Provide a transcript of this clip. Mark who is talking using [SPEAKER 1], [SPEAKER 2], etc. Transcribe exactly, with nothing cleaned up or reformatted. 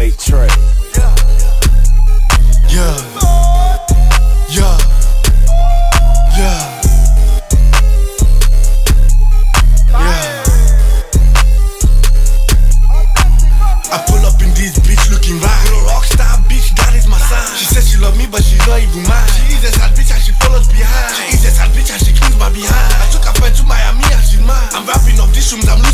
[SPEAKER 1] Wait, Trey.
[SPEAKER 2] Yeah. Yeah. Yeah. Yeah. I pull up in this bitch looking right. You're a rockstar bitch, that is my sign. She says she love me, but she's not even mine. She is a sad bitch and she follows behind. She is a sad bitch and she cleans my behind. I took her friend to Miami and she's mine. I'm wrapping up these rooms, I'm